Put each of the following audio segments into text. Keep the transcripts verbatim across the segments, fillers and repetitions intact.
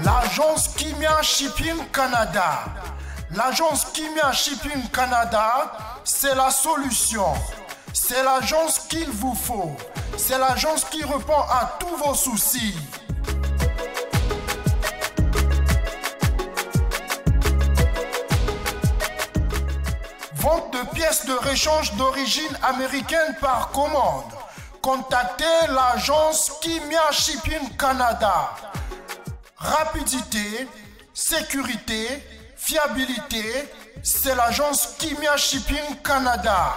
L'agence Kimia Shipping Canada. L'agence Kimia Shipping Canada, c'est la solution. C'est l'agence qu'il vous faut. C'est l'agence qui répond à tous vos soucis. Vente de pièces de réchange d'origine américaine par commande. Contactez l'agence Kimia Shipping Canada. Rapidité, sécurité, fiabilité, c'est l'agence Kimia Shipping Canada.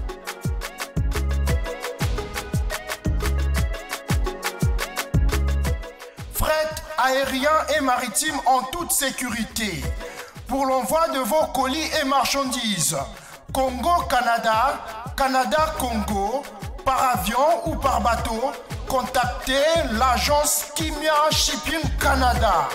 Fret aérien et maritime en toute sécurité. Pour l'envoi de vos colis et marchandises, Congo-Canada, Canada-Congo, par avion ou par bateau, contactez l'agence Kimia Shipping Canada.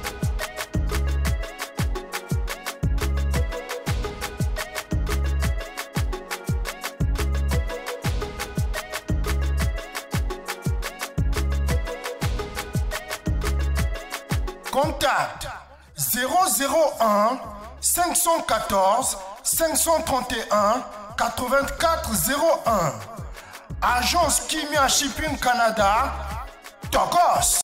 Contact zéro zéro un cinq cent quatorze cinq cent trente et un quatre-vingt-quatre zéro un. Agence Kimia Shipping Canada, Tokos.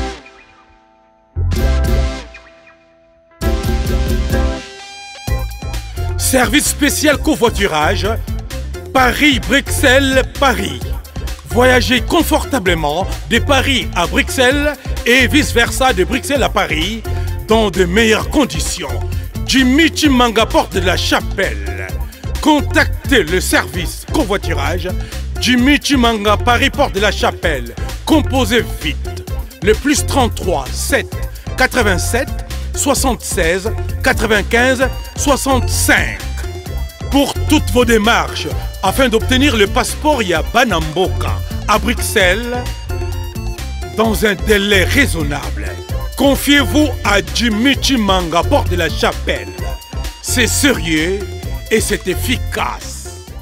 Service spécial covoiturage, Paris-Bruxelles-Paris. Voyagez confortablement de Paris à Bruxelles et vice-versa de Bruxelles à Paris dans de meilleures conditions. Jimmy Chimanga, porte de la Chapelle. Contactez le service covoiturage Jimmy Chimanga, Paris, porte de la Chapelle. Composez vite. Le plus trente-trois sept quatre-vingt-sept soixante-seize quatre-vingt-quinze soixante-cinq. Pour toutes vos démarches, afin d'obtenir le passeport Yabanamboka à Bruxelles, dans un délai raisonnable, confiez-vous à Jimmy Chimanga, porte de la Chapelle. C'est sérieux et c'est efficace.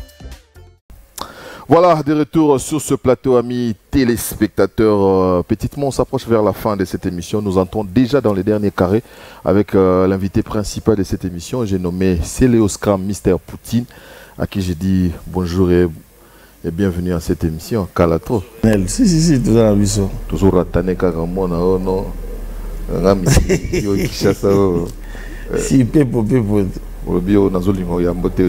Voilà, de retour sur ce plateau, amis téléspectateurs. Petitement, on s'approche vers la fin de cette émission. Nous entrons déjà dans les derniers carrés avec euh, l'invité principal de cette émission. J'ai nommé Céléoskram Mister Poutine, à qui j'ai dit bonjour et, et bienvenue à cette émission. Kalato. Si, si, si, toujours à mission. Toujours à Taneka Ramona, oh non. Si, pepo, pepo. Le bio nazolingo ya mbote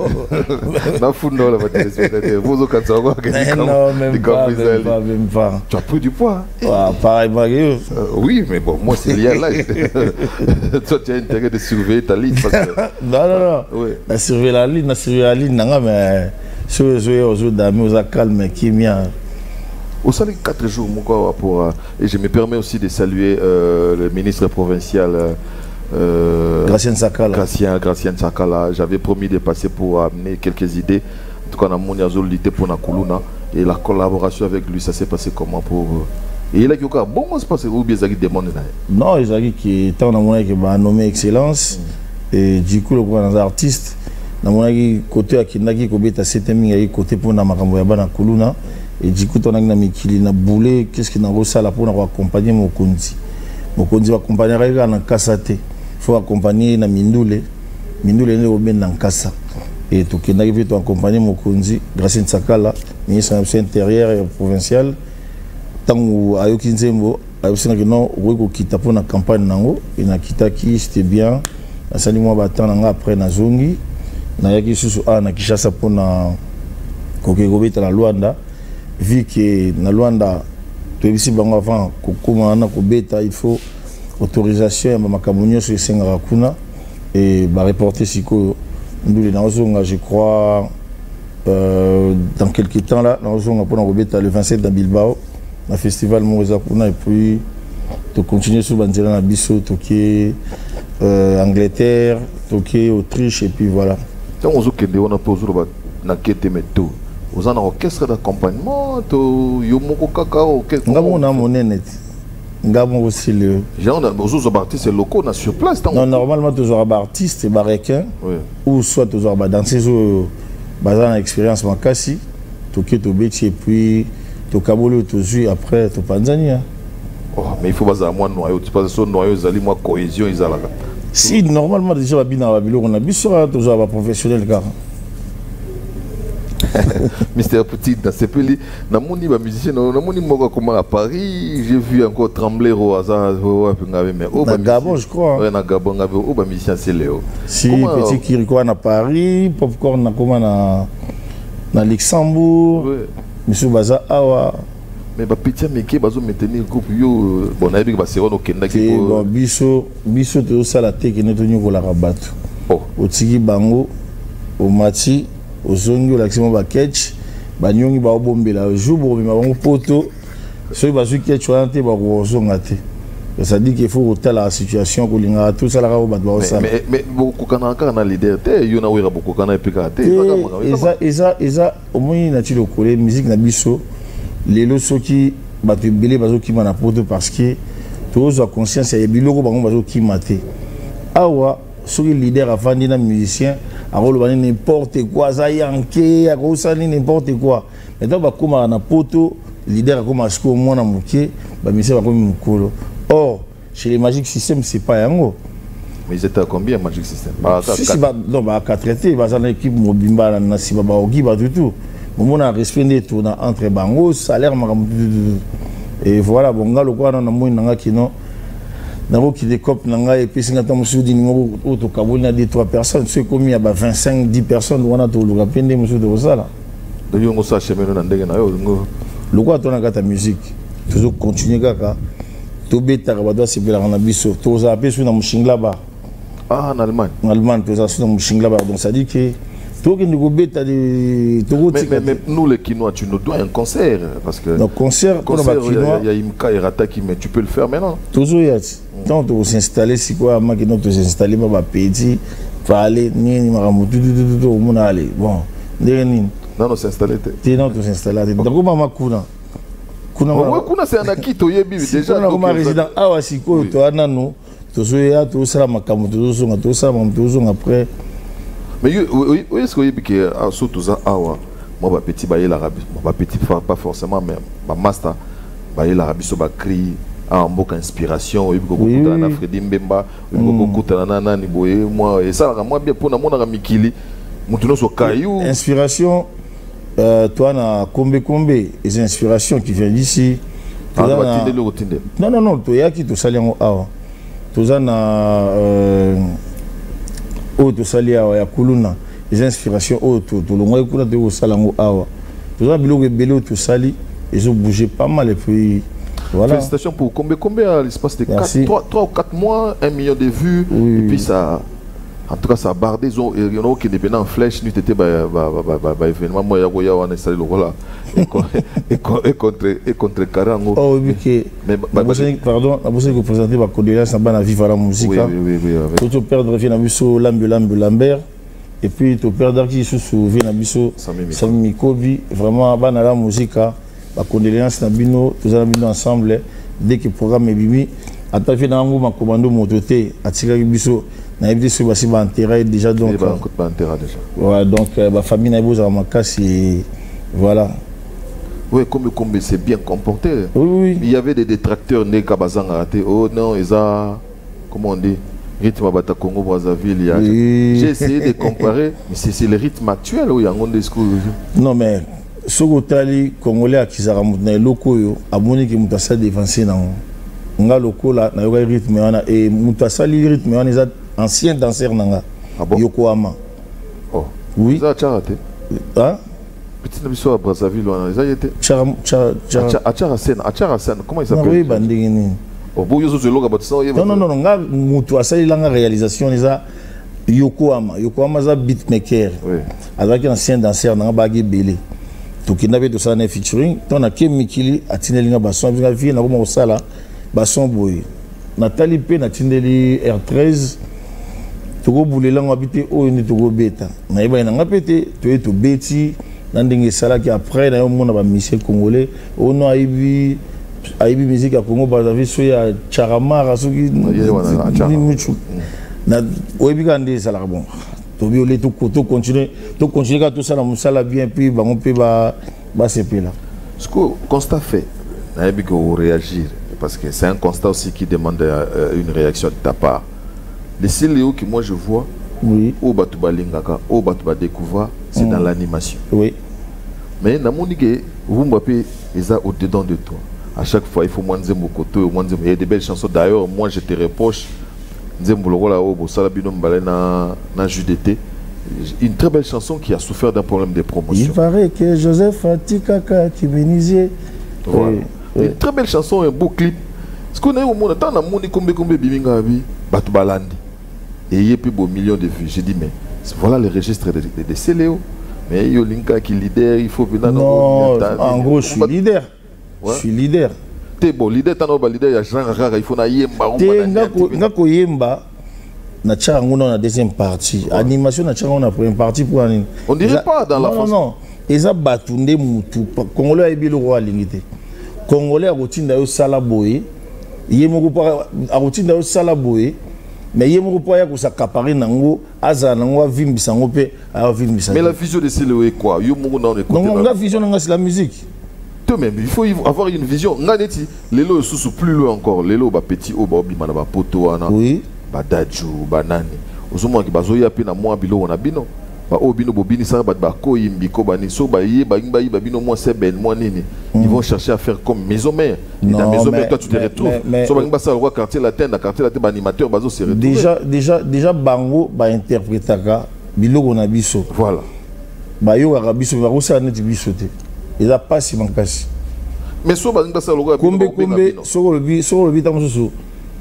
na fundo la téléspectateur vous au kanzawa non même pas même pas même pas tu as pris du poids ah pareil pareil oui mais bon moi c'est lié là toi tu as intérêt de surveiller ta ligne parce que non non non oui na surveiller la ligne na surveiller la ligne nanga mais je je aux d'amis aux calme qui mien au salut quatre jours mon quoi pour et je me permets aussi de saluer euh, le ministre provincial euh, Euh, Gracien Sakala. Gracien, Gracien Sakala. J'avais promis de passer pour amener quelques idées. En tout cas, on a lutter pour Nakuluna. Et la collaboration avec lui, ça s'est passé comment pour. Et il a dit que bon, moi, c'est passé où bien Zaki demande. Non, il a dit qu'il était en nommé Excellence. Mm. Et du coup, le grand artiste, dans mon côté, qui n'a pas été assez mis côté pour Nakuluna. Et du coup, on a mis na boulé. Qu'est-ce qu'il a reçu là pour accompagner mon Kondi. Mon Kondi va accompagner dans Kassate. Il faut accompagner na Mindoule. Mindoule est au Ben dans Kassa. Et tout qui n'arrive pas à accompagner Mokonzi, Gracien Sakala, ministre de l'Intérieur et provincial. Tant que Ayoki Nzembo, Ayoki Nzembo, Oueko Kita pour la campagne Nango, et na Kita qui c'était bien. Na sali moi battant nanga après na Zongi, na yaki susu a na Kishasa pour na Kokegobeta na Luanda, vu que na Luanda, tu ici bango avant, Kokoma na Kobeta, il faut autorisation ya makamunyo sur Sengara Kuna et ba reporter siko ndule na ozonga je crois euh, dans quelques temps là na ozonga pour na le vingt-sept dans Bilbao na festival Moza Kuna et puis to continuer sur banzela na biso toqué euh, Angleterre, toqué Autriche et puis voilà. Donc on zokende on a posé na kete meto. Vous en orchestre d'accompagnement to yomoko kaka orchestre. Ngamo na monene. Ngamo aussi le. Genre, aux artistes locaux, on a sur place. Non, normalement, toujours des artistes et baréquins. Oui. Ou soit toujours dans ces bazar expérience Makassi, Toké, Tobeti, et puis Tokabolo, Tozu, après Topanzania. Oh, mais il faut pas avoir noyau, tu passes sur noyau, ils allaient moi cohésion, ils allaient. Si normalement déjà la bina la bilo on a bis sera toujours un professionnel car. Mister Petit dans ces pays, na moni ba musicien, na moni moka comment à Paris, j'ai vu encore trembler au hasard, mais au Gabon je crois. Ouais, na Gabon, au ba musicien c'est Léo. Si Petit Kiriko na Paris, Popcorn na comment na na Luxembourg. Monsieur Baza Awa. Mais ba petit meke bazo maintenir groupe yo bon na ba sero no kenda ki bon biso biso to sala te ke neto nyoko la rabato. Oh, otiki bango o mati o zongi o laksimo ba catch ba nyongi ba obombela jour bo ma bango poto so ba zu catch ante ba ko zonga te. Ça dit qu'il faut retarder la situation ko linga tout ça la ka ba ba ça. Mais mais beaucoup kana kana leader te yo na wira beaucoup kana epika te. Eza eza eza au moins na ti le coller musique na biso. Les lots qui battent belé bazo qui m'en apporte parce que tous ont conscience et biloko bango bazo qui maté. Awa sur le leader avant d'être musicien, a rôle n'importe quoi, ça yanké, a ça n'importe quoi. Maintenant bah comme on a poto leader comme à ce qu'au moins na muké, bah monsieur va comme mukolo. Or chez les Magic System c'est pas yango. Mais ils étaient à combien Magic System? Si si bah non bah quatre traité, bah ça l'équipe mobimba na si bah ogi bah tout tout. On a respecté tout entre bango salaire et voilà bon gars le quoi on a moins nanga kino nabo qui décope nanga et puis singa tamu sudi numéro auto kabona des trois personnes c'est comme il y a vingt-cinq dix personnes on a tout le rapende monsieur de ça là de yo ngosa chemeno na ndenge na yo ngo le quoi ton ngata musique toujours continuer kaka to beta ka doit se bela na biso to za pe sur na mushingla ba ah en Allemagne en Allemagne to za sur na mushingla ba donc ça dit que mais, mais, mais nous les Kinois, tu nous dois un concert parce que. Donc concert, concert il y a Imka et Rataki, mais tu peux le faire maintenant. Toujours il y a. Tant on s'installer, c'est quoi, moi qui nous s'installer, ma petit, va aller, ni ni maramu, tout tout tout, au monde aller. Bon, non non s'installer. Tu non tu s'installer. Donc comment ma kuna. Kuna. Ouais kuna c'est un acquis to yebi déjà. Donc ma résident ah ouais si quoi, toi nano, toujours il y a tout ça makamu, tout ça, tout ça, tout ça après. Mais oui, est-ce que vous avez un saut tout ça? Ah ouais, moi, petit bail l'Arabie, moi, petit pas forcément, mais ma master, bail l'Arabie, so ba cri, en beaucoup inspiration, il y a beaucoup de Freddy Mbemba, il y a beaucoup de Nana Niboye, moi, et ça, moi, bien pour mon ami Kili, mon tournoi sur Caillou. Inspiration, toi, na Kombe Kombe, les inspirations qui viennent d'ici. Non, non, non, toi, il y a qui te salue en haut. Toi, na. Oh to sali awa ya kuluna les inspirations oh to to longo ekula de o salango awa to za biloko ebele to sali ils ont bougé pas mal et puis voilà. Félicitations pour combien combien à l'espace de trois ou quatre mois un million de vues oui. Et puis ça en tout cas ça a bardé ils ont il y en a qui étaient en flèche nous était bah bah bah bah événement moi ya goya on installé le voilà et contre et contre Karango oh oui que mais pardon la bosse que présenter ba condoléances na bana vivre la musique oui oui oui tout perdre vient na biso lambe lambe Lambert et puis tout perdre qui se souvient na biso Sami Kobi vraiment bana la musique ba condoléances na bino tous na bino ensemble dès que programme est bimi attaqué na ngo ma commando mototé atika biso na évité ce basi ba enterrer déjà donc ba enterrer déjà voilà donc ba famille na boza makasi et voilà. Oui, comme comme c'est bien comporté. Oui, oui. Il y avait des détracteurs né Kabazang raté. Oh non, ils ont comment on dit rythme Bata Congo Brazzaville. Oui. J'ai essayé de comparer, mais c'est le rythme actuel où il y a un discours. Non mais ce que Congolais qui s'est ramené locaux a moni qui mutasa dévancé dans nga locaux là na yoga rythme wana et mutasa li rythme wana les anciens danseurs nanga. Ah bon? Yokohama. Oh. Oui. Ça a raté. Hein? Petit nabisou à Brazzaville, ils ont été. Charam, char, char. Acharasen, Acharasen, comment il s'appelle? Oui, bandini. Oh, bon, ils ont le logo, non, non, non, non, Moutou, ça, il a une réalisation, ils ont Yokohama, Yokohama, c'est un beatmaker. Oui. Avec un ancien danseur, dans un bagage belé. Tout qui n'avait de ça, un featuring. Tant à Kem Mikili, à Tinelinga Basson, avec la vie, on a comme ça là, Basson Boy. Nathalie P, na Tineli R treize. Togo boulé là, on habitait au Togo Beta. Na iba ina ngapete, tu es tout bêti. Nandenge sala qui après na mona ba musicien congolais ono aibi aibi musique à Congo Brazzaville so ya charamara so ki ni muchu na oibi kande sala bon to bi ole to to continuer to continuer ka tout ça na musala bien puis ba on peut ba ba se là ce que constat fait na aibi ko réagir parce que c'est un constat aussi qui demande euh, une réaction de ta part. Les Céléo que moi je vois, oui, au Batouba Lingaka, au Batouba Découvert, c'est mm. dans l'animation. Oui. Mais dans mon idée, vous m'appelez au-dedans de toi. À chaque fois, il faut moins dire mon côté, moins dire. Il y a des belles chansons. D'ailleurs, moi je te reproche, une très belle chanson qui a souffert d'un problème de promotion. Il paraît que Joseph Atikaka qui bénisait. Voilà. Oui. Une très belle chanson, un beau clip. Ce qu'on a eu au monde, tant qu'on a combien combien biminga bi, batu balandi. Et il y a plus de millions de vues. J'ai dit mais voilà les registres de, de, de Céléo. Mais il y a Linka qui leader, il faut venir. Non, en gros, je suis leader. Ouais. Je suis leader. T'es bon, leader, t'as un leader, il y a genre rare, il faut na yemba. T'es ngako yemba. Na tchango na deuxième partie. Ouais. Animation na tchango na première partie pour un. On dirait Eza, pas dans la France. Non non. Eza batunde mutu. Congolais a ébi le roi lingité. Congolais a routine d'ailleurs salaboé. Yemoko pa a routine d'ailleurs salaboé. Mais yemoko pa ya ko s'accaparer nango aza nango vimbi sango pe a vimbi sango. Mais la vision de Céléo est quoi? Yemoko na on écoute. Non, la vision na c'est la musique. Même il faut avoir une vision. Nganeti lelo sous plus loin encore. Lelo ba petit o ba obimana ba poto ana. Oui. Badaju banani ozomo ki bazoya pe na mwa bilo na bino ba obino bobini sa ba ba ko yimbi ko bani so ba ye ba ngba yi ba bino mwa seben mwa nini ils vont chercher à faire comme maison mère et dans maison mère toi tu te retrouves so ba ngba sa roi quartier latin na quartier latin ba animateur bazo se retrouver déjà déjà déjà bango ba interprétaka biloko na biso voilà ba yo ka biso ba ko sa net biso te il a pas si mankasi mais so ba ngba sa roi kombe kombe so le bi so le bi tam so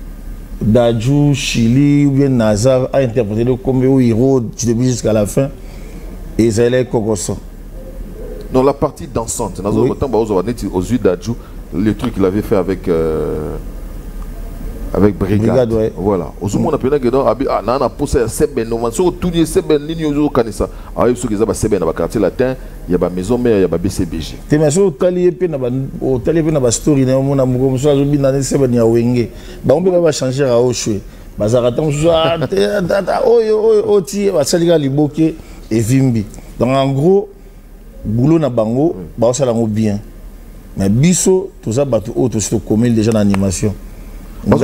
Dadju, Chili ou bien Nazar a interprété le combien au héros du début jusqu'à la fin et ça est Kokoso. Non, la partie dansante, oui. Aux yeux d'Adju, le truc qu'il avait fait avec euh, avec Brigade. Brigade ouais. Voilà. Au moment on appelle que dans ah na na posé seben no man so tout ni seben ni yo kanisa. Ah il faut que ça ba seben na quartier latin, il y a ba maison mère, il y a ba B C B G. Te mais so tali pe na ba o tali pe na ba story na mo na mo comme ça zo bi na seben ya wenge. Ba on peut pas changer à Oshwe. Ba za rata so oyo oyo oti ba salika liboke et vimbi. Donc en gros boulot na bango ba ça la bien. Mais biso tout ça ba tout auto sur commun déjà en animation. Non,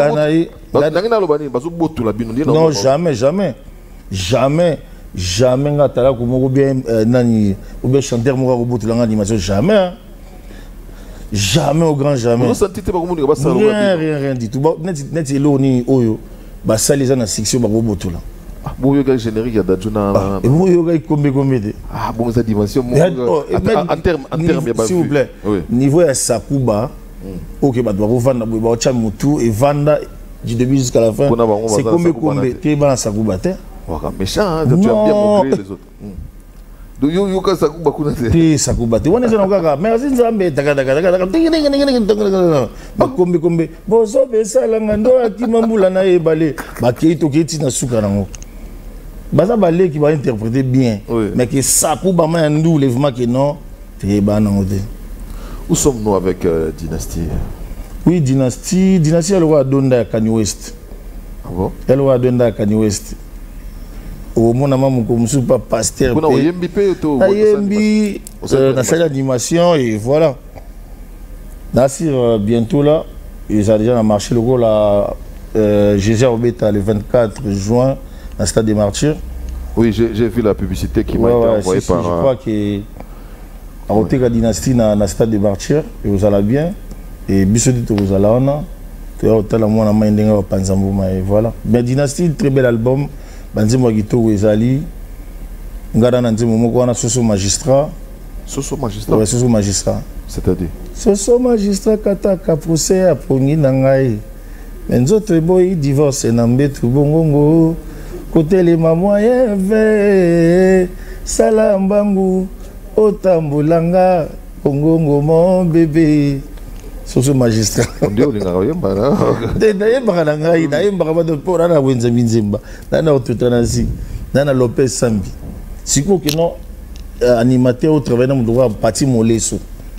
jamais, jamais. Jamais. Jamais. Ou bien chanteur l'animation. Jamais. Jamais au grand jamais. Rien, rien, rien du tout. Net est l'eau ni oyo. Bah ça les ana section ba roboto là. Ah bon yoga générique ya dajuna. Et bon yoga combien combien de. Ah bon sa dimension en terme en terme ya ba. S'il vous plaît. Niveau ya Sakuba. Ok, bah doit revendre, bah on tient tout et vendre du début jusqu'à la fin. C'est combien combien tu es dans Sakuba terre. Méchant, tu as bien montré les autres. Do you you ka Sakuba kuna te. Ti Sakuba te. On est dans le mais c'est nzambe taka taka taka taka. Ba combien combien. Bozo besa langa ndo akimambula na ebale. Ba keito keti na suka nango. Baza balé qui va interpréter bien. Mais que Sakuba ma ndou lèvement que non, te ba nango te. Où sommes-nous avec euh, Dynastie? Oui, Dynastie. Dynastie, elle va à Donda à Kanye West. Ah bon? Elle va à Donda à Kanye West. Au mon amant, comme je ne suis pas pasteur. On a Yembi Peto. Yembi, dans la salle d'animation, et voilà. Nassir, bientôt là, ils ont déjà marché le rôle à G G Obeta le vingt-quatre juin, dans le stade des Martyrs. Oui, j'ai vu la publicité qui m'a ouais, été ouais, envoyée si, par. Si, je crois que. A ôté la dynastie dans le stade de Martyrs, et vous allez bien. Et Bissodit, vous allez en. Et voilà. Mais dynastie, très bel album. Banzimo Gito, vous allez. Ngara Nanzimo Mokwana, Soso Magistrat. Soso Magistrat? Oui, Soso Magistrat. C'est-à-dire? Soso Magistrat, Kataka, procès à Pongi Nangaï. Menzo Treboy, divorce, Nambetu Bongongo. Côté les mamoyens, ve. Salambangu. Otambulanga, Kongongo mon bébé. Soso magistrat. On dit on est ngayemba là. Ndayemba na ngai, ndayemba ba de pora na wenza minzemba. Nana otutanasi. Nana Lopez Sambi. Siko que non animateur au travail na mudwa parti moleso.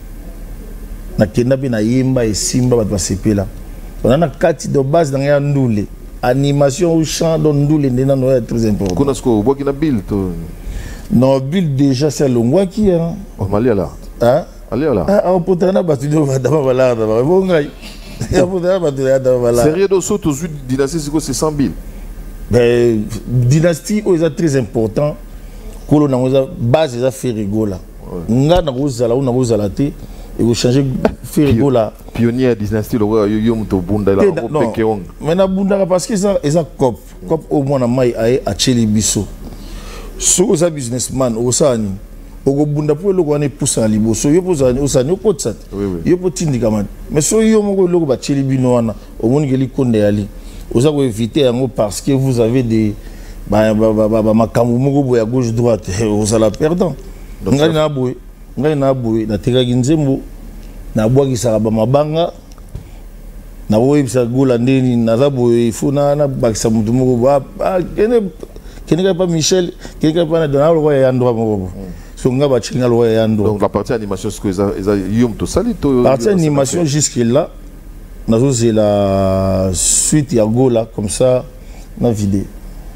Na kenda bi na yemba et simba ba sepela. On a kati de base dans ya ndule. Animation au chant dans ndule ndena no très important. Kuna sko boki na bill to. Non, Bill déjà c'est Longwa qui est. Oh, Malia là. Hein? Allez là. Ah, on peut t'en avoir battu de Madame Valard. Bon, gars. Sérieux d'Osso, tous les dynasties, c'est cent mille. Ben, dynastie, c'est très important. Kolo na ngoza base za ferigola. Nga na ngozala na ngozala te et vous changer ferigola. Pionnier dynastie le roi yo mto bunda la peke on. Mais na bunda parce que ça eza cop cop au moins na mai ay a cheli biso. So za businessman osani. Ogo bunda po loko ane poussa liboso yo posani osani yo kotsat. Yo potindi kamani. Mais so yo moko loko ba cheli bino wana o moni ke likonde yali. Oza ko éviter yango parce que vous avez des ba ba ba ba makambo moko boya gauche droite vous allez perdant ngai na boye ngai na boye na tekaki nzembo na bwakisaka ba mabanga na boyebisa gola ndeni naza boye ifo na na bakisa mutu moko ba kene kene ka pa Michel kene ka pa na Donald Roy ya ndwa moko so nga ba chinga Roy ya ndwa. Donc la partie animation ce que ça ça yom to salito partie animation jusque là nazo c'est la suite ya gola comme ça na vidéo.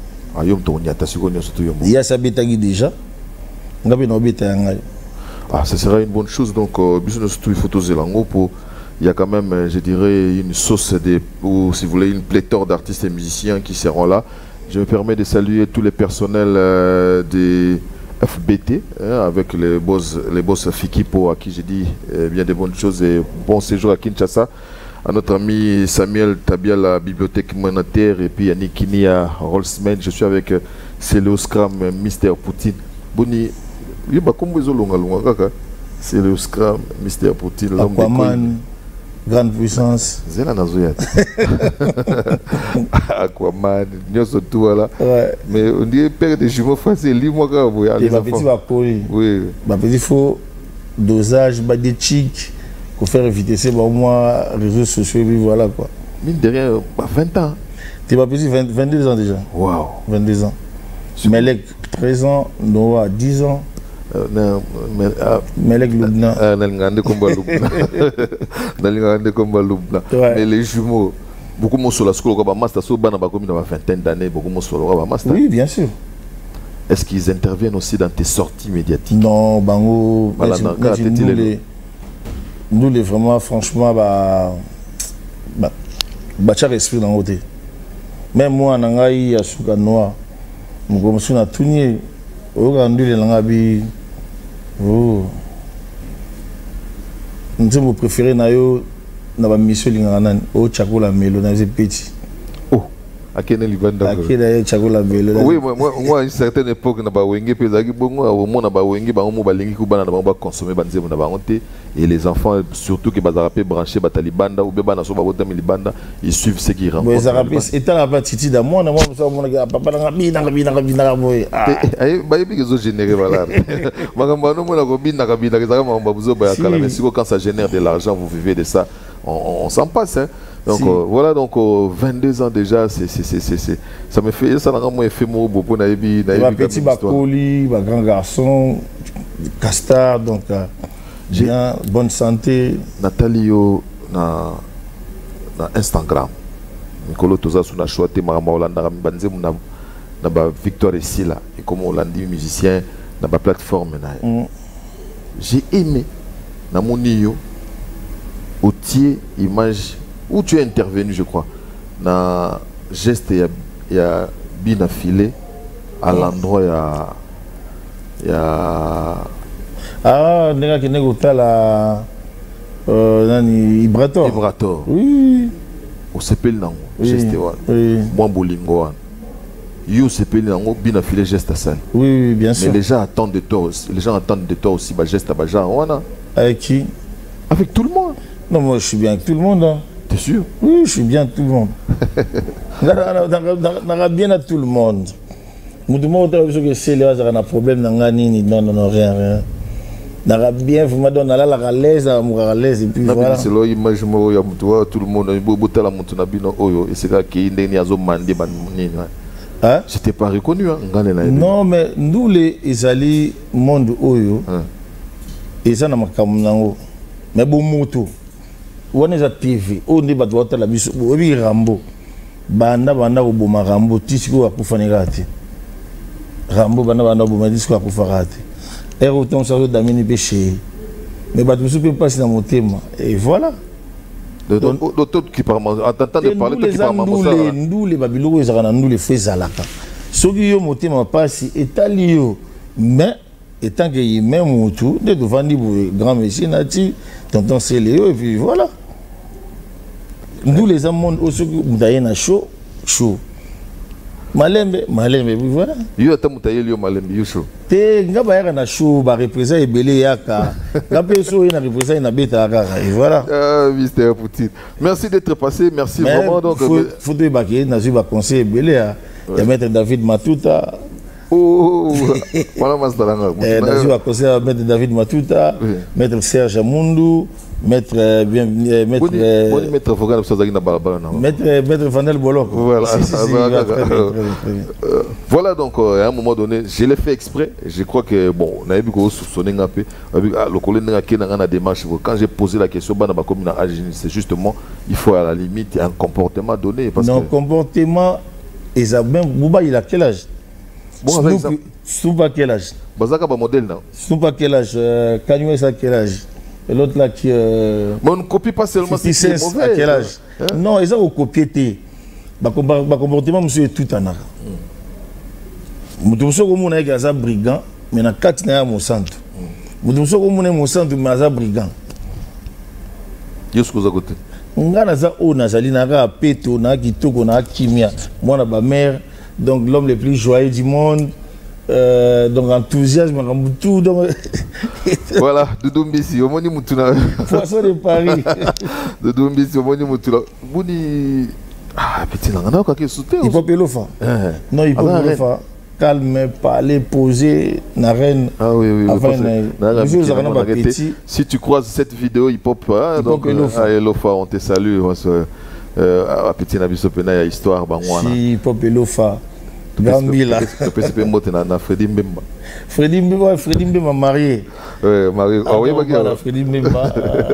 Il y a ça déjà. Ah, ce sera une bonne chose. Donc, il faut pour il y a quand même, je dirais, une sauce de, ou si vous voulez, une pléthore d'artistes et musiciens qui seront là. Je me permets de saluer tous les personnels euh, des F B T, hein, avec les boss, les boss Fikipo, à qui j'ai dit euh, bien des bonnes choses et bon séjour à Kinshasa. À notre ami Samuel Tabia, la bibliothèque monétaire, et puis Yannick Kinia, Rolsman. Je suis avec euh, Célio Scram, Mister Poutine. Boni, il y a comme vous avez Célio Scram, Mister Poutine, Aquaman, grande puissance. Zéla Nazoyat. Aquaman, nous sommes tous là. Mais on dit père de jumeaux facile, lis-moi quand vous avez. Ma petite va oui. Ma petite faut dosage, bas des chics. Pour faire éviter c'est bon moi réseaux sociaux et voilà quoi. Mine derrière vingt ans. Tu m'as dit vingt-deux ans déjà. Waouh. vingt-deux ans. Melek treize ans, Noah dix ans. Non, Melek Lubna. Ah, n'allez combat Lubna. N'allez combat Lubna. Mais les jumeaux, beaucoup moins sur la school, on va master, sur ban, on va comme une vingtaine d'années, beaucoup moins sur le on va master. Oui, bien sûr. Est-ce qu'ils interviennent aussi dans tes sorties médiatiques? Non, bango. Nous, les vraiment, franchement, bah, bah, bah, tu as respect dans le côté. Même moi, en Angaï, à Souka Noir, nous commençons à tourner. Au rendu, les langabi, oh, nous sommes préférés, nayo, na ba mission linganan, au Tchako la Melo, na petit. Oh, à quel niveau à quel Tchako la Melo? Oui, moi, moi, à une certaine époque, na ba wenge, puis zaki bongo, au moins na ba wenge, ba omo ba lingi kubana, na ba consommer banze, na ba honte. Et les enfants, surtout qui bazarapé branchés, batalibanda ou beba na so ba botam libanda, ils suivent ce qui rencontrent. Mais zarapé, étant la partie d'un mois, na moi, ça mon gars, papa na bi na bi na bi na boy. Aïe, ba yebi kezo générer voilà. Magamba no mo na ko bi na bi na zaka ma buzo ba kala, mais si quand ça génère de l'argent, vous vivez de ça, on, on s'en passe. Hein. Donc si. euh, voilà, donc euh, vingt-deux ans déjà, c'est c'est c'est c'est ça me fait ça n'a pas fait mon beau na yebi na yebi. Petit bakoli, ba grand garçon, Castard donc. Euh, bien, bonne santé. Nathalie yo na na Instagram. Nikolo toza suna choité marama Holanda banze na na ba Victor ici là et comme Hollandi musicien na ba plateforme na. Mm. J'ai aimé na monio outier image où tu es intervenu je crois na geste ya ya bina filé à l'endroit ya ya ah, nega qui négota la nani Ibrator. Ibrator. Oui. Au sepel nango geste wa. Oui. Moi bolingo wa. You sepel nango bina filé geste ça. Oui, bien sûr. Mais les gens attendent de toi, les gens attendent de toi aussi ba geste ba genre wana. Avec qui? Avec tout le monde. Non, moi je suis bien avec tout le monde. Hein. T'es sûr? Oui, je suis bien avec tout le monde. N'a bien à tout le monde. Moi, tout le monde que c'est là, ça a un problème dans gani non non non rien rien. N'a bien vous me donne là la l'aise à moi l'aise et puis voilà. C'est là image moi ya mutu tout le monde bo botala mutu na bino oyo et c'est là qui ndeni azo mande ban nini. Hein? J'étais pas reconnu hein ngane na. Non mais nous les ezali monde oyo. Et ça na makamu nango. Mais bon moto. On est à T V. On est battu à la biso. Obi Rambo. Banda banda ko boma Rambo tisiko akufanirati. Rambo banda banda boma tisiko akufarati. Et autant ça damini péché. Mais battu peut passer dans mon thème et voilà. D'autres qui parlent, en tentant de parler, qui parlent nous les Babiloko, ils ont nous les faits à la fin. Ce qui est monté ma passe est allé, mais étant que y même tout, de devant les grands messieurs nati, tonton c'est Léo et puis voilà. Nous les amons aussi d'ailleurs na chaud, chaud. Malembe, malembe, voilà. Yo atamutaye Léo malembe, yo chaud. Te ngaba na show ba représenter ebele yaka ngaba so ina représenter na beta kaka et voilà. Ah Mister Poutine, merci d'être passé, merci mais vraiment donc faut faut de baquer na ba conseil ebele ya ya maître David Matuta. Oh voilà mastalanga. Eh na ba conseil maître David Matuta, maître Serge Amundu, maître bien maître bon maître Fogan Sazaki na balabala na. Maître maître Vanel Bolok. Voilà. Voilà donc à un moment donné, je l'ai fait exprès. Je crois que bon, on a vu qu'on soupçonnait un peu. Le collègue n'a qu'un an démarche. Quand j'ai posé la question, c'est justement, il faut à la limite un comportement donné. Parce non, que... comportement, Isabelle Bouba, il a quel âge? Bon, Snoop a quel âge? Bazaka ba modèle non? Snoop a quel âge? Kanye a quel âge? Et l'autre là qui. Euh... Mais on ne copie pas seulement ce qui est mauvais. À quel âge? Hein? Non, ils ont copié. Le comportement, monsieur, est tout en a. Mutumso ko muna eka za brigand mais na kati na ya Monsanto. Mutumso ko muna Monsanto mais za brigand. Yosko za kote. Ngana za o na zali na ka peto na kitoko na kimia. Mwana ba mère donc l'homme le plus joyeux du monde. Euh, donc enthousiasme tout donc voilà Doudou Mbisi omoni mutuna poisson de Paris. Doudou Mbisi omoni mutuna buni ah petit na ngana ka ke souté. Il peut le faire. Non, il peut le faire. Calme, parler, poser, na reine. Ah oui, oui, enfin, oui. Petit. Si tu croises cette vidéo hip-hop, hein, donc, à Elofa, on te salue. On se, euh, à Petit Nabiso Pena, il y a histoire. Si hip-hop Elofa, Gambila. Tu peux se mettre dans Freddy Mbemba. Freddy Mbemba, Freddy Mbemba marié. Oui, marié. Ah oui, Freddy Mbemba.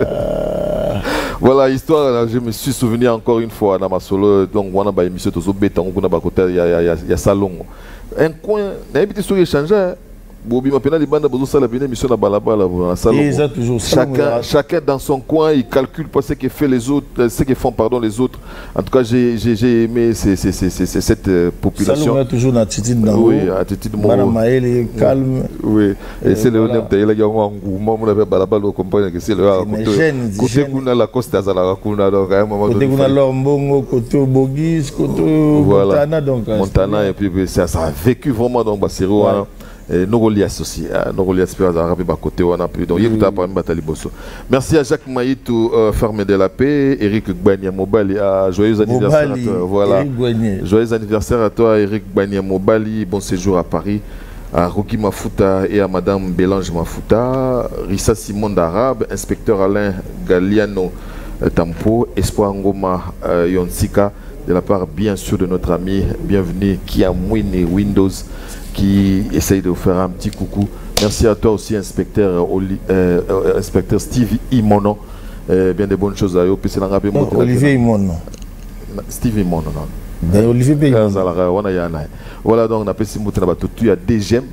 Voilà, histoire, je me suis souvenu encore une fois dans ma solo, donc on a une émission de Zobeta, on a côté, il y a il y a salon. Un coin, on a habité sur échanger. Bobi m'a peine les bandes besoin ça la bien émission na balabala dans salon. Chacun chacun dans son coin, il calcule pas ce que fait les autres, ce que font pardon les autres. En tout cas, j'ai j'ai aimé c'est c'est c'est c'est cette population. Salon est toujours une attitude dans oui, attitude mon Maël calme. Oui, et c'est le honneur d'ailleurs il y a un engouement on avait balabala comprendre que c'est le côté qu'on a la costa à la kuna donc à un moment donné. Côté qu'on a l'Ombongo, côté Bogis, côté Montana donc. Montana et puis ça ça a vécu vraiment donc Basiro. Nous liés associés, nous liés espérance à rappeler côté on a plus donc il a pas batali bosso. Merci à Jacques Maïtou, ferme de la paix, Eric Gbania Mobali, joyeux anniversaire à toi. Voilà. Joyeux anniversaire à toi Eric Gbania Mobali, bon séjour à Paris. À Rocky Mafuta et à Madame Bélange Mafuta, Rissa Simon d'Arabe, inspecteur Alain Galiano Tampo, Espoir Ngoma Yonsika, de la part bien sûr de notre ami, bienvenue Kiamwini Windows, qui essaye de vous faire un petit coucou. Merci à toi aussi, inspecteur, Oli, euh, euh, inspecteur Steve Imono. Euh, bien de bonnes choses à eux. Donc, Olivier Imono. Steve Imono, non. Ben, Olivier Imono. Voilà, donc on a appelé Simouté Nabatou, il y a D G M,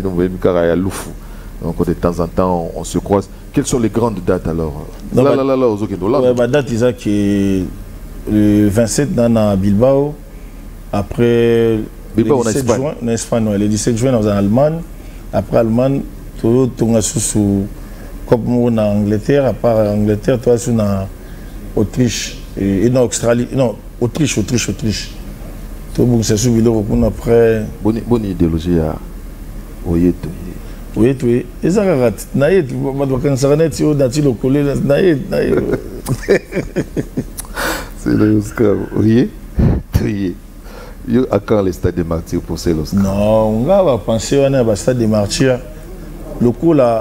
donc de temps en temps on, on se croise. Quelles sont les grandes dates alors? Non, là, bah, là, là, là, aux ouais, bah, date, c'est que le vingt-sept dans Bilbao, après. Bilbao, le dix-sept juin, en Espagne, le dix-sept juin en Allemagne, après Allemagne, tout le monde sous comme en Angleterre, à part Angleterre, toi sous en Autriche et non Australie, non Autriche, Autriche, Autriche. Tout le monde s'est suivi le recours après. Bonne bonne idéologie à oui tout. Oui tout. Et ça regarde, naïe, tu vas voir quand ça va être sur dans le collé, naïe, naïe. C'est le Oscar, oui, oui. À quand les stades de martyrs pour ces Oscars? Non, on va penser à un stade de martyrs. Le coup là,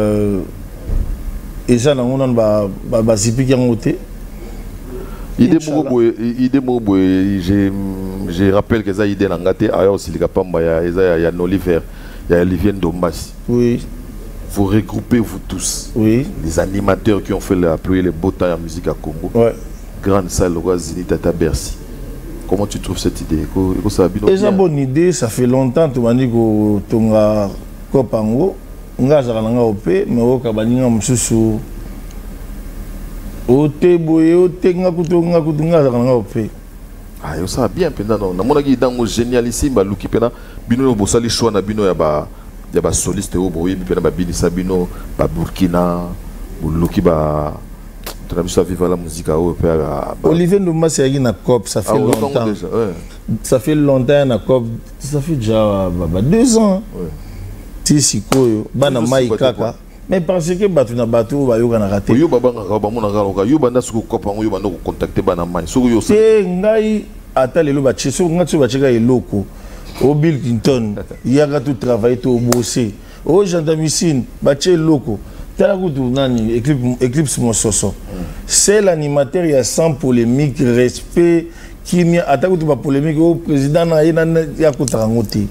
et ça, on a un zipi qui a monté. Idée Mobo, je rappelle que ça idée l'angaté ailleurs aussi les Kapamba, il y a Noliver, il y a Olivier Ndombas. Oui. Vous regroupez vous tous. Oui. Les animateurs qui ont fait appuyer les beaux temps en musique à Congo. Ouais. Grande salle, le roi Zini Tata Bercy. Comment tu trouves cette idée? C'est une bonne idée, ça fait longtemps que tu m'as dit que tu as Kopango, tu as dit que tu as mais tu as dit Ote boye ote ngakuto ngakuto ngaza kana ope. Ah yo ça bien pendant non. Na mona ki dango génialissime ba luki pena bino bo sali choix na bino ya ba ya ba soliste o boye pena ba binisa bino ba Burkina bo luki ba tu as vu ça vivre la musique au père. Olivier Ndoumba c'est na cop ça fait ah, longtemps. Déjà, ouais. Ça fait longtemps na cop ça fait déjà bah, deux ans. Ouais. Ti sikoyo bana mai kaka. Mais parce que batu na batu ba yo kana raté. Yo baba nga ba mona nga yo banda suko kopa yo banda ko contacter bana mai. So yo c'est ngai ata lelo ba tshi so ngati ba tshika eloko. Au Bill Clinton, il y a tout travaillé tout bosser. Au gendarmerie ba tshi eloko. Tala kutu nani Eclipse Eclipse Mososo. C'est l'animateur il y a sans polémique, respect qui mi ata kutu ba polémique au président na ina ya kutangote.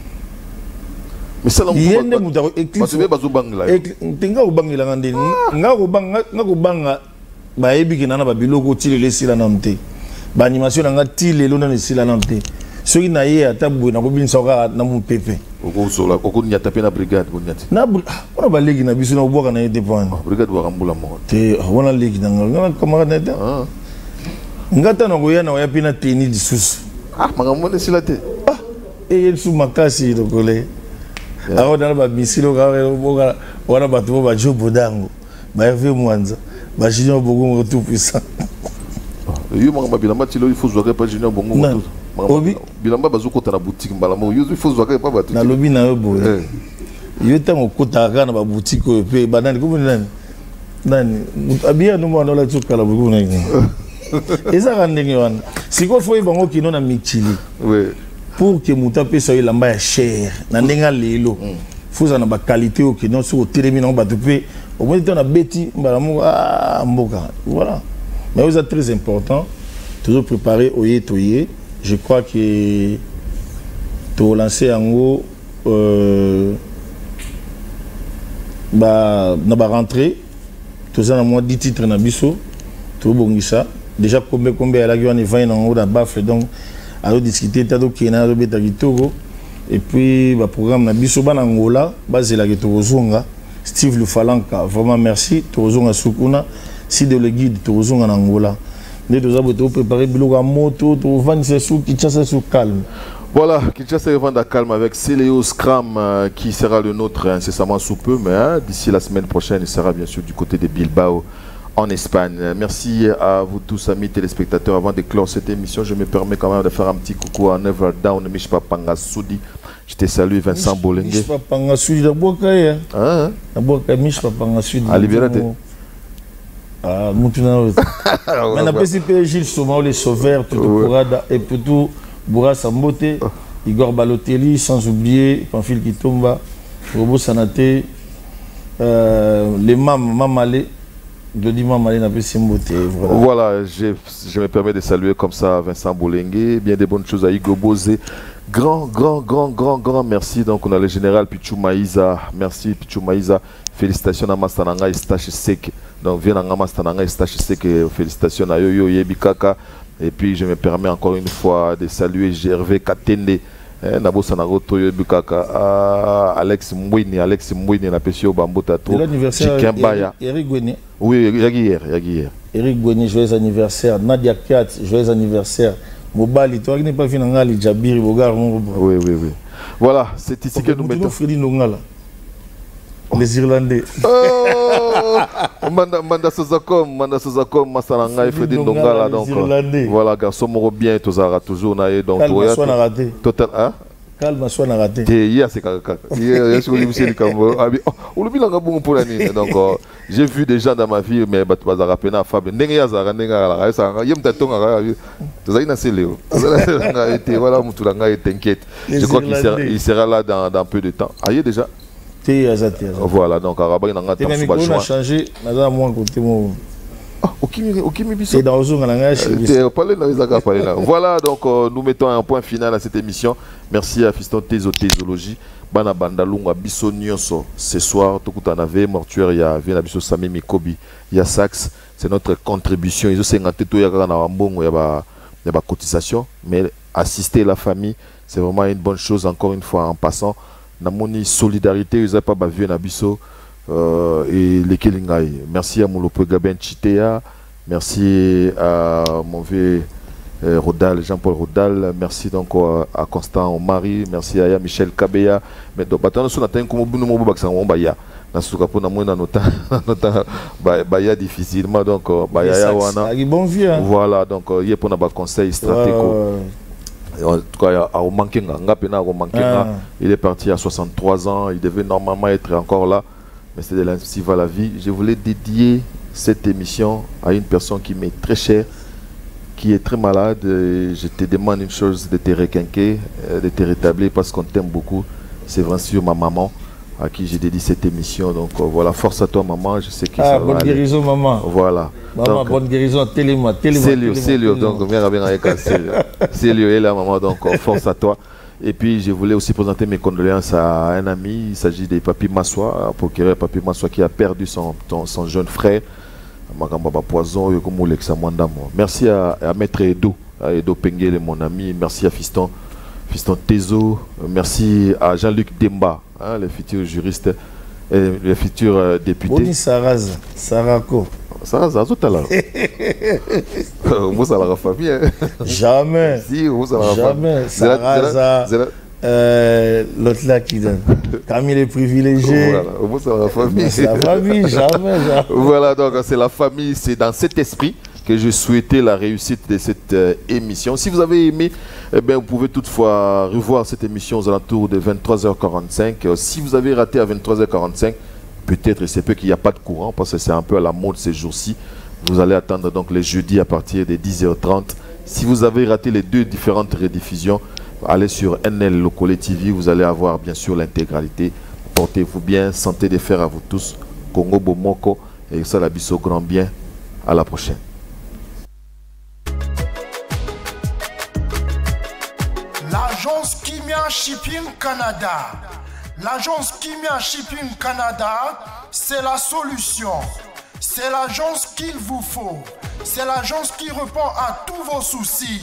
Mais ça yende mutako Eclipse bazo bangla tinga ubangila ngande nga ubanga nga ubanga ba ebiki nana ba biloko tile lesila nante ba animation nga tile lona lesila nante soki na ye atabu na kobinisa ka na mu pepe oko sola oko nyata pe na brigade ko nyati na ona ba legi na biso na ubwaka na yete pan brigade wa kambula mo te ona legi na nga kamara na te ah ngata na goya na ya pina teni disusu ah magambo ne sila te ah e yesu makasi dokole. Alors dans le misilo quand on a battu au bateau bodango, bah il fait mwanza, bah junior bongo tout puissant. Yo manga bilamba tilo il faut jouer pas junior bongo tout. Obi bilamba bazo kota na boutique mbalamo yo il faut jouer pas battu. Na lobi na yo bo. Yo tango kota kana ba boutique ko pe banani ko nani. Nani abia no mwana la tsuka la bongo na ngi. Eza kandenge wana. Siko foi bango kino na michili. Oui. Pour que mon tapé soit lamba cher na ndenga lelo faut ça na ba qualité au que non sur télémi non ba tupé au moins on a bêti mbalamu ah mboka voilà mais vous êtes très important toujours préparé oye toye je crois que to lancer en haut euh ba na ba rentrer tous en moins dix titres na biso to bongisa déjà combien combien la guane vingt en haut da bafle donc alors discuter tado kena robeta kitoko et puis le programme na biso bana ngola basé la kitozonga Steve Lufalanka vraiment merci tozonga sukuna si de le guide tozonga na ngola ne doza boto préparer biloko moto to vendre sous Kinshasa sous calme. Voilà, Kinshasa vend à calme avec Céléo Scram euh, qui sera le nôtre incessamment sous peu mais hein, d'ici la semaine prochaine il sera bien sûr du côté de Bilbao en Espagne. Merci à vous tous amis téléspectateurs. Avant de clore cette émission, je me permets quand même de faire un petit coucou à Never Down, Mishpa Pangasoudi. Je te salue Vincent Bolengue. Mishpa Pangasoudi, d'abord kaya. Ah. D'abord kaya Mishpa Pangasoudi. À Libérate. Ah, Moutuna. Mais on a pas Gilles Soumao, les sauveurs, tout le Bourada et tout Bourra Sambote, Igor Balotelli, sans oublier Pamphile Kitomba, Robo Sanate, euh, les Mam Mamale. Voilà, voilà je, je me permets de saluer comme ça Vincent Bolengue, bien des bonnes choses à Igo Bozé. Grand, grand, grand, grand, grand merci. Donc on a le général Pichou Maïza. Merci Pichou Maïza. Félicitations à Mastananga et Stache Sek. Donc viens à Mastananga et Stache Sek. Félicitations à Yoyo Yebikaka. Et puis je me permets encore une fois de saluer Gervais Katende. Nabo Sanaroto Yebikaka. Alex Mbouini. Alex Mbouini na Pesio Bambota. L'anniversaire Eric Goueni. Oui, hier, hier. Eric Goueni, joyeux anniversaire. Nadia Kiat, joyeux anniversaire. Mobali, toi qui n'es pas fini en Djabiri, Bogar. Oui, oui, oui. Voilà, c'est ici que nous mettons. Freddy Nongala. Les Irlandais. Oh Manda Manda Sozakom, Manda Sozakom, Masalanga et Freddy Nongala. Donc, voilà, garçon moro bien, Tozara toujours naé. Donc, total, hein? Calme, soit raté. Hier, c'est kaka. Hier, je suis allé Cambo. On le bilan bon pour l'année. Donc, j'ai vu des gens dans ma vie, mais bah tu vas rappeler à Fab. Nenga Zara, Nenga, la ça. Yem taton à tu as une Céléo. Voilà, Moutulanga et t'inquiète. Je crois qu'il sera, il sera là dans, dans peu de temps. Aïe déjà. Voilà, donc Arabe, il en a temps. On a changé. Nada moins côté mon. C'est dans le Voilà, donc euh, nous mettons un point final à cette émission. Merci à Fiston Tezo Tezologie. Bana Bandalunga Bisso Nyonso. Ce soir, tout le monde mortuaire, il y a Viena Bisso Sami Mikobi, il y a Sax. C'est notre contribution. Ils ont cinquante tout, il y a une cotisation. Mais assister la famille, c'est vraiment une bonne chose. Encore une fois, en passant, Namoni solidarité, ils n'ont pas Viena Bisso. Euh, et les Kelingai. Merci à Moulopo Gaben Chitea, Merci à mon vieux euh, Rodal, Jean-Paul Rodal. Merci donc à, à Constant Omari. Merci à Michel Kabeya. Mais donc, maintenant, nous avons comme nous avons baksan baya. Na suka pour na mona nota nota baya difficilement donc baya wana. Bon vieux. Voilà donc il y pour na ba conseil stratégique. En tout cas, à Omankenga, il est parti à soixante-trois ans. Il devait normalement être encore là, mais c'est de l'ainsi va la vie. Je voulais dédier cette émission à une personne qui m'est très chère, qui est très malade. Et je te demande une chose, de te requinquer, de te rétablir parce qu'on t'aime beaucoup. C'est vraiment sûr ma maman à qui j'ai dédié cette émission. Donc euh, voilà, force à toi maman, je sais que ah, ça bonne va guérison aller. Maman. Voilà. Maman, donc, bonne guérison, téléma, téléma. C'est lui, c'est lui. Donc, c'est lui et la maman, donc force à toi. Et puis, je voulais aussi présenter mes condoléances à un ami. Il s'agit de Papi Massoua, procureur Papi Massoua qui a perdu son, son, son jeune frère. Poison, merci à, à Maître Edo, à Edo Pengele, mon ami. Merci à Fiston, Fiston Tezo. Merci à Jean-Luc Demba, hein, le futur juriste, et le futur euh, député. Boni Saraz, Sarako. Ça, ça, tout à l'heure. Vous allez la famille. Jamais. Si, vous allez la famille. Jamais. Saraza. Euh, L'autre là qui donne. Camille les privilégiés. Voilà, vous allez la famille. C'est la famille, jamais, jamais. Voilà, donc c'est la famille. C'est dans cet esprit que je souhaitais la réussite de cette euh, émission. Si vous avez aimé, eh bien, vous pouvez toutefois revoir cette émission aux alentours de vingt-trois heures quarante-cinq. Euh, si vous avez raté à vingt-trois heures quarante-cinq, peut-être c'est peu qu'il n'y a pas de courant parce que c'est un peu à la mode ces jours-ci. Vous allez attendre donc les jeudis à partir de dix heures trente. Si vous avez raté les deux différentes rediffusions, allez sur N L Locole T V, vous allez avoir bien sûr l'intégralité. Portez-vous bien, santé de fer à vous tous. Congo Bomoko et Salabiso grand bien. À la prochaine. L'agence Kimia Shipping Canada. L'agence Kimia Shipping Canada, c'est la solution. C'est l'agence qu'il vous faut. C'est l'agence qui répond à tous vos soucis.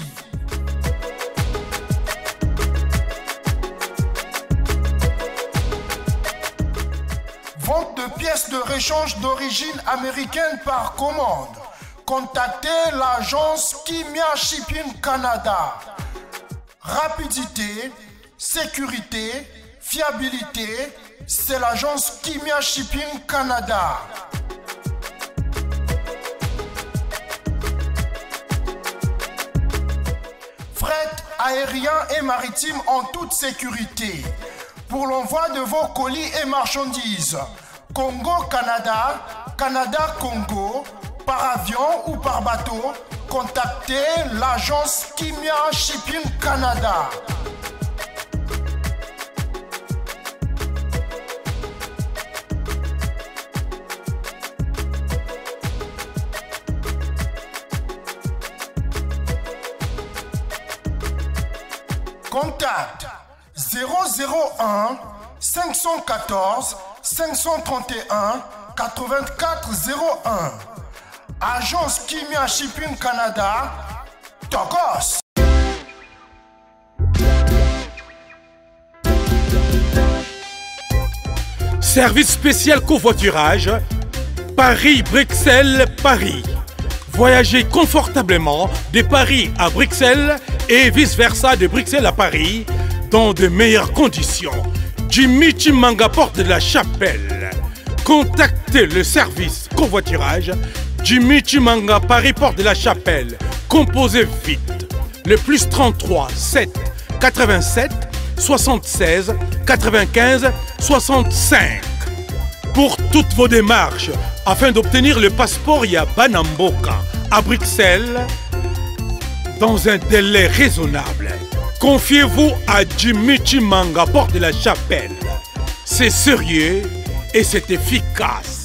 Vente de pièces de rechange d'origine américaine par commande. Contactez l'agence Kimia Shipping Canada. Rapidité, sécurité, fiabilité, c'est l'agence Kimia Shipping Canada. Fret aérien et maritime en toute sécurité. Pour l'envoi de vos colis et marchandises, Congo-Canada, Canada-Congo, par avion ou par bateau, contactez l'agence Kimia Shipping Canada. Contact zéro zéro un cinq cent quatorze cinq cent trente et un quatre-vingt-quatre zéro un. Agence Kimia Shipping Canada, Tokos. Service spécial covoiturage, Paris-Bruxelles-Paris. Voyagez confortablement de Paris à Bruxelles et vice-versa de Bruxelles à Paris dans de meilleures conditions. Jimmy Chimanga, porte de la Chapelle. Contactez le service covoiturage Jimmy Chimanga, Paris, porte de la Chapelle. Composez vite. Le plus trente-trois sept quatre-vingt-sept soixante-seize quatre-vingt-quinze soixante-cinq. Pour toutes vos démarches, afin d'obtenir le passeport Yabanamboka à Bruxelles, dans un délai raisonnable, confiez-vous à Jimmy Chimanga, porte de la Chapelle. C'est sérieux et c'est efficace.